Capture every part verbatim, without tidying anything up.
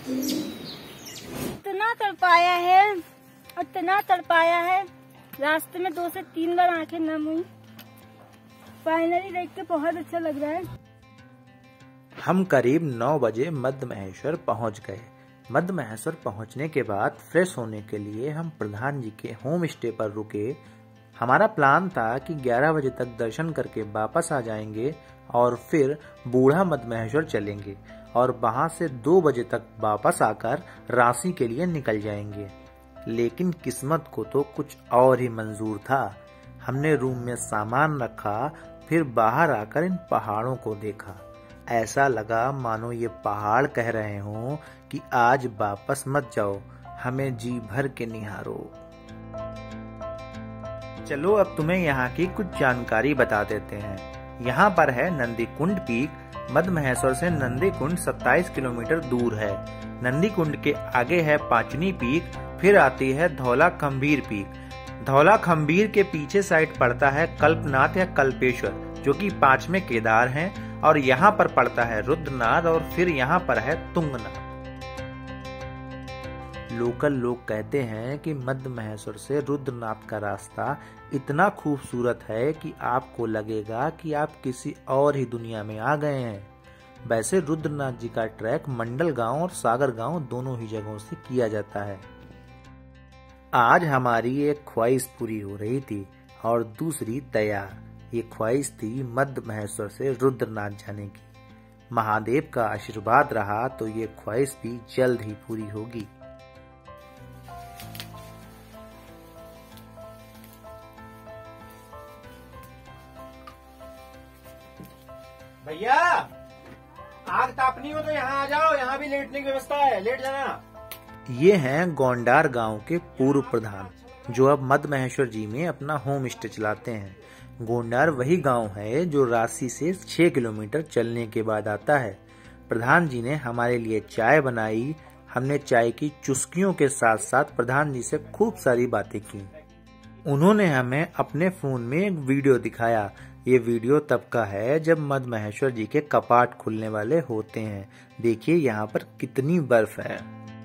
इतना तड़पाया है, इतना तड़पाया है, रास्ते में दो से तीन बार आंखें नम हुई। फाइनली देख के बहुत अच्छा लग रहा है। हम करीब नौ बजे मध्य महेश्वर पहुंच गए। मध्य महेश्वर पहुंचने के बाद फ्रेश होने के लिए हम प्रधान जी के होम स्टे पर रुके। हमारा प्लान था कि ग्यारह बजे तक दर्शन करके वापस आ जाएंगे और फिर बूढ़ा मध्य महेश्वर चलेंगे और वहां से दो बजे तक वापस आकर रांची के लिए निकल जाएंगे। लेकिन किस्मत को तो कुछ और ही मंजूर था। हमने रूम में सामान रखा, फिर बाहर आकर इन पहाड़ों को देखा। ऐसा लगा मानो ये पहाड़ कह रहे हों कि आज वापस मत जाओ, हमें जी भर के निहारो। चलो अब तुम्हें यहाँ की कुछ जानकारी बता देते हैं। यहाँ पर है नंदी कुंड पीक। मध्य महेश्वर से नंदी कुंड सत्ताईस किलोमीटर दूर है। नंदी कुंड के आगे है पांचनी पीक, फिर आती है धौला खंबीर पीक। धौला खंबीर के पीछे साइड पड़ता है कल्पनाथ या कल्पेश्वर, जो कि पांचवें केदार हैं, और यहाँ पर पड़ता है रुद्रनाथ, और फिर यहाँ पर है तुंगनाथ। लोकल लोग कहते हैं कि मध्य महेश्वर से रुद्रनाथ का रास्ता इतना खूबसूरत है कि आपको लगेगा कि आप किसी और ही दुनिया में आ गए हैं। वैसे रुद्रनाथ जी का ट्रैक मंडल गांव और सागर गांव दोनों ही जगहों से किया जाता है। आज हमारी एक ख्वाहिश पूरी हो रही थी और दूसरी तैयार। ये ख्वाहिश थी मध्य महेश्वर से रुद्रनाथ जाने की। महादेव का आशीर्वाद रहा तो ये ख्वाहिश भी जल्द ही पूरी होगी। भैया, आग तापनी हो तो यहाँ आ जाओ, यहाँ भी लेटने की व्यवस्था है, लेट जाना। ये हैं गोंडार गांव के पूर्व प्रधान, जो अब मध्य महेश्वर जी में अपना होम स्टे चलाते हैं। गोंडार वही गांव है जो रांची से छह किलोमीटर चलने के बाद आता है। प्रधान जी ने हमारे लिए चाय बनाई। हमने चाय की चुस्कियों के साथ साथ प्रधान जी से खूब सारी बातें की। उन्होंने हमें अपने फोन में एक वीडियो दिखाया। ये वीडियो तब का है जब मध्य महेश्वर जी के कपाट खुलने वाले होते हैं। देखिए यहाँ पर कितनी बर्फ है।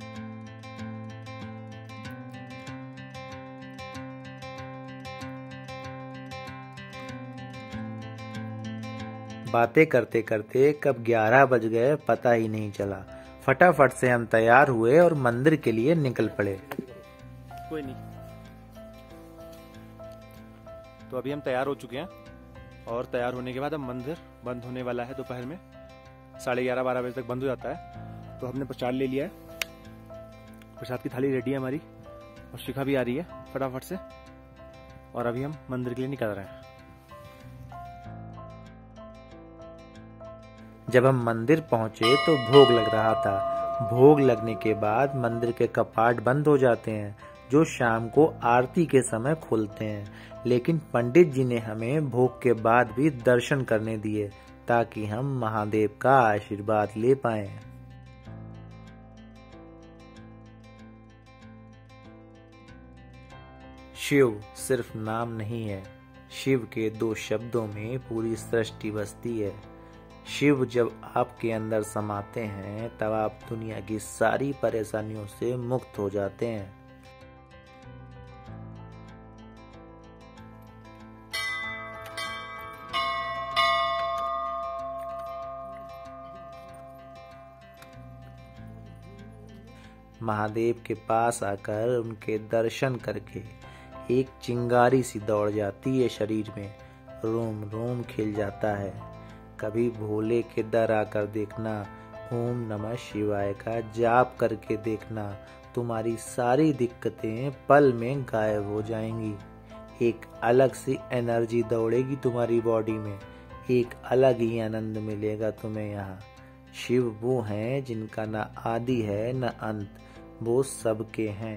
बातें करते करते कब ग्यारह बज गए पता ही नहीं चला। फटाफट से हम तैयार हुए और मंदिर के लिए निकल पड़े। कोई नहीं। तो अभी हम तैयार हो चुके हैं और तैयार होने के बाद अब मंदिर बंद होने वाला है। दोपहर में साढ़े ग्यारह बारह बजे तक बंद हो जाता है। तो हमने प्रसाद ले लिया है। प्रसाद की थाली रेडी है हमारी और शिखा भी आ रही है फटाफट से, और अभी हम मंदिर के लिए निकल रहे हैं। जब हम मंदिर पहुंचे तो भोग लग रहा था। भोग लगने के बाद मंदिर के कपाट बंद हो जाते हैं, जो शाम को आरती के समय खुलते हैं। लेकिन पंडित जी ने हमें भोग के बाद भी दर्शन करने दिए ताकि हम महादेव का आशीर्वाद ले पाएं। शिव सिर्फ नाम नहीं है, शिव के दो शब्दों में पूरी सृष्टि बसती है। शिव जब आपके अंदर समाते हैं तब आप दुनिया की सारी परेशानियों से मुक्त हो जाते हैं। महादेव के पास आकर उनके दर्शन करके एक चिंगारी सी दौड़ जाती है शरीर में, रोम रोम खिल जाता है। कभी भोले के दर आकर देखना, ओम नमः शिवाय का जाप करके देखना, तुम्हारी सारी दिक्कतें पल में गायब हो जाएंगी। एक अलग सी एनर्जी दौड़ेगी तुम्हारी बॉडी में, एक अलग ही आनंद मिलेगा तुम्हें यहाँ। शिव वो हैं जिनका न आदि है न अंत, वो सबके हैं।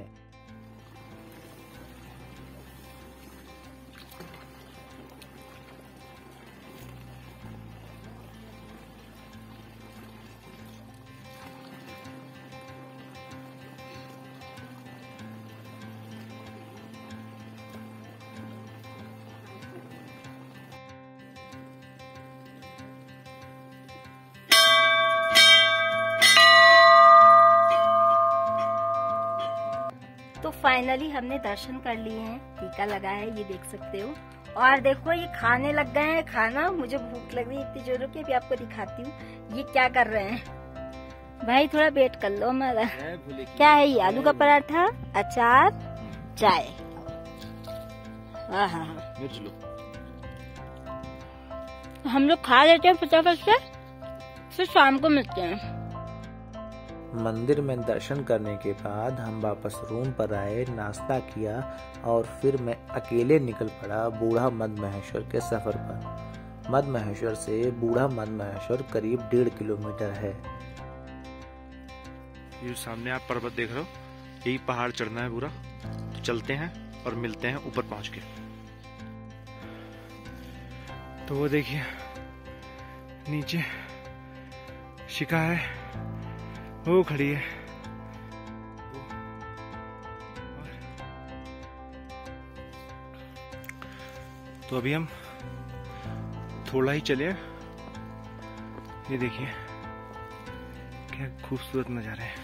फाइनली हमने दर्शन कर लिए हैं, टीका लगा है, ये देख सकते हो। और देखो ये खाने लग गए हैं खाना। मुझे भूख लग रही है इतनी जोरों की, अभी आपको दिखाती हूँ ये क्या कर रहे हैं। भाई थोड़ा वेट कर लो हमारा। क्या है ये? आलू का पराठा, अचार, चाय। हाँ हाँ हाँ, हम लोग खा लेते हैं फटाफट से, फिर शाम को मिलते हैं। मंदिर में दर्शन करने के बाद हम वापस रूम पर आए, नाश्ता किया और फिर मैं अकेले निकल पड़ा बूढ़ा मद महेश्वर के सफर पर। मद महेश्वर से बूढ़ा मद महेश्वर करीब डेढ़ किलोमीटर है। ये सामने आप पर्वत देख रहे हो, यही पहाड़ चढ़ना है पूरा। तो चलते हैं और मिलते हैं ऊपर पहुंच के। तो वो देखिए नीचे शिखा है, वो खड़ी है। तो अभी हम थोड़ा ही चले, ये देखिए क्या खूबसूरत नजारा है।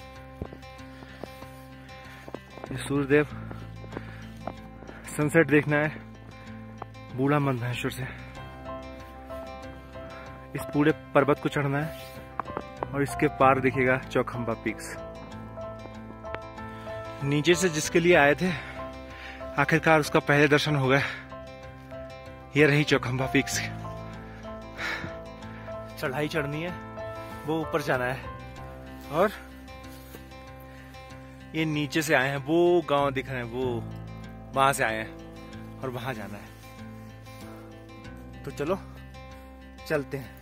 ये सूर्यदेव सनसेट देखना है बूढ़ा मद महेश्वर से। इस पूरे पर्वत को चढ़ना है और इसके पार दिखेगा चौखंबा पीक्स। नीचे से जिसके लिए आए थे आखिरकार उसका पहले दर्शन हो गया। ये रही चौखंबा पीक्स। चढ़ाई चढ़नी है, वो ऊपर जाना है। और ये नीचे से आए हैं, वो गांव दिख रहे हैं, वो वहां से आए हैं और वहां जाना है। तो चलो चलते हैं।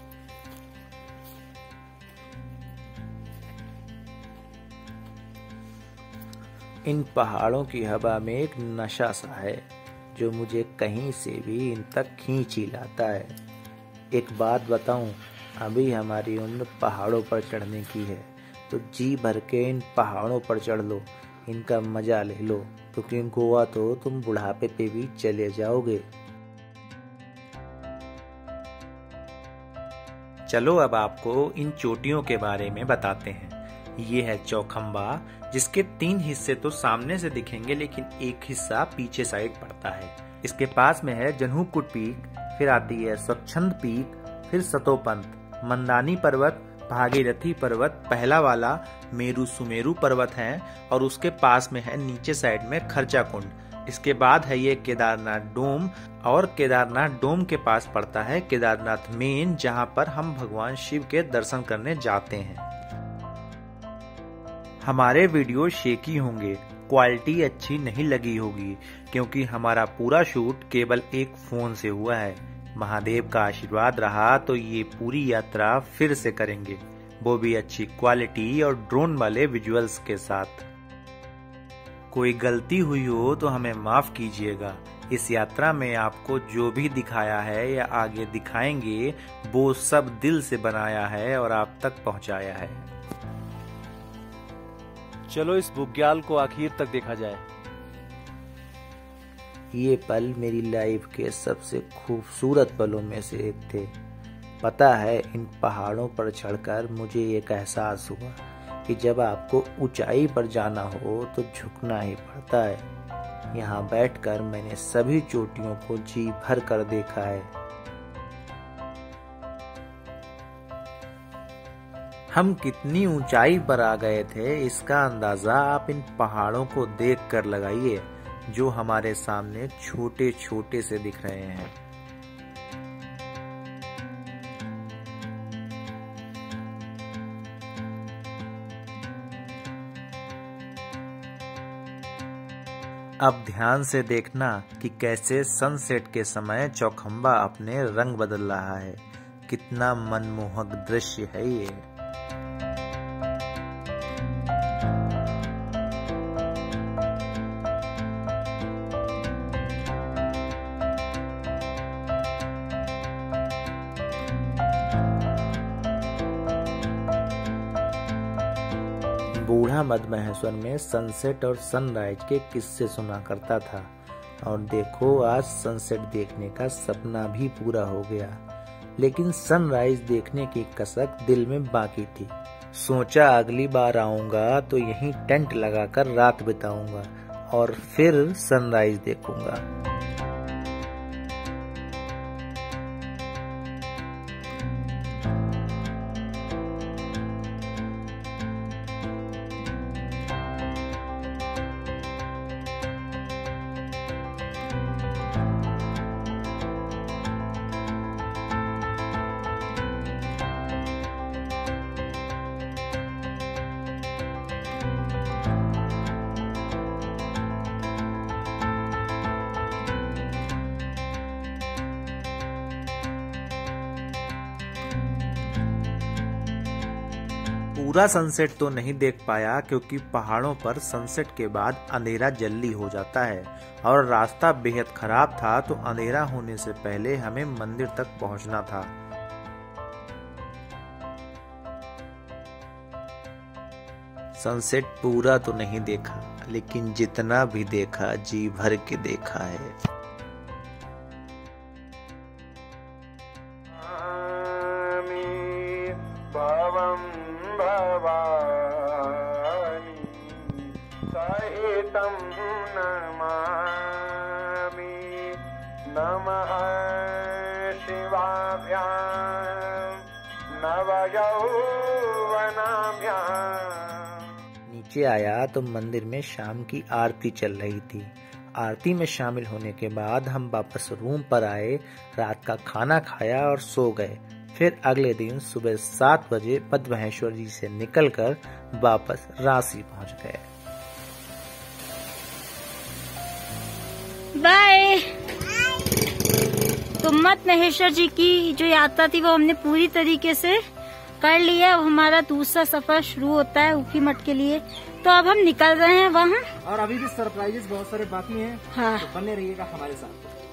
इन पहाड़ों की हवा में एक नशा सा है जो मुझे कहीं से भी इन तक खींच ही लाता है। एक बात बताऊं, अभी हमारी उम्र पहाड़ों पर चढ़ने की है, तो जी भर के इन पहाड़ों पर चढ़ लो, इनका मजा ले लो, क्योंकि गोवा तो तुम बुढ़ापे पे भी चले जाओगे। चलो अब आपको इन चोटियों के बारे में बताते हैं। ये है चौखंबा, जिसके तीन हिस्से तो सामने से दिखेंगे लेकिन एक हिस्सा पीछे साइड पड़ता है। इसके पास में है जनूबकुट पीक, फिर आती है स्वच्छंद पीक, फिर सतोपंत, मंदानी पर्वत, भागीरथी पर्वत, पहला वाला मेरू सुमेरु पर्वत है और उसके पास में है नीचे साइड में खर्चा कुंड। इसके बाद है ये केदारनाथ डोम और केदारनाथ डोम के पास पड़ता है केदारनाथ मेन, जहाँ पर हम भगवान शिव के दर्शन करने जाते हैं। हमारे वीडियो शेकी होंगे, क्वालिटी अच्छी नहीं लगी होगी, क्योंकि हमारा पूरा शूट केवल एक फोन से हुआ है। महादेव का आशीर्वाद रहा तो ये पूरी यात्रा फिर से करेंगे, वो भी अच्छी क्वालिटी और ड्रोन वाले विजुअल्स के साथ। कोई गलती हुई हो तो हमें माफ कीजिएगा। इस यात्रा में आपको जो भी दिखाया है या आगे दिखाएंगे वो सब दिल से बनाया है और आप तक पहुंचाया है। चलो इस बुग्याल को आखिर तक देखा जाए। ये पल मेरी लाइफ के सबसे खूबसूरत पलों में से एक थे। पता है, इन पहाड़ों पर चढ़कर मुझे एक एहसास हुआ कि जब आपको ऊंचाई पर जाना हो तो झुकना ही पड़ता है। यहाँ बैठकर मैंने सभी चोटियों को जी भर कर देखा है। हम कितनी ऊंचाई पर आ गए थे इसका अंदाजा आप इन पहाड़ों को देख कर लगाइए, जो हमारे सामने छोटे छोटे से दिख रहे हैं। अब ध्यान से देखना कि कैसे सनसेट के समय चौखंबा अपने रंग बदल रहा है। कितना मनमोहक दृश्य है ये। बूढ़ा मद महेश्वर में सनसेट और सनराइज के किस्से सुना करता था, और देखो आज सनसेट देखने का सपना भी पूरा हो गया। लेकिन सनराइज देखने की कसक दिल में बाकी थी। सोचा अगली बार आऊंगा तो यहीं टेंट लगाकर रात बिताऊंगा और फिर सनराइज देखूंगा। पूरा सनसेट तो नहीं देख पाया क्योंकि पहाड़ों पर सनसेट के बाद अंधेरा जल्दी हो जाता है और रास्ता बेहद खराब था, तो अंधेरा होने से पहले हमें मंदिर तक पहुंचना था। सनसेट पूरा तो नहीं देखा, लेकिन जितना भी देखा जी भर के देखा है। सहितं नमामि नमः शिवाभ्यां नवयौवनाभ्यां। नीचे आया तो मंदिर में शाम की आरती चल रही थी। आरती में शामिल होने के बाद हम वापस रूम पर आए, रात का खाना खाया और सो गए। फिर अगले दिन सुबह सात बजे मद्महेश्वर जी से निकलकर वापस रांसी पहुंच गए। बाय। तो मद्महेश्वर जी की जो यात्रा थी वो हमने पूरी तरीके से कर लिया। अब हमारा दूसरा सफर शुरू होता है ऊखी मठ के लिए, तो अब हम निकल रहे हैं वहाँ। और अभी भी सरप्राइजेस बहुत सारे बाकी हैं। हाँ, तो बने रहिएगा हमारे साथ।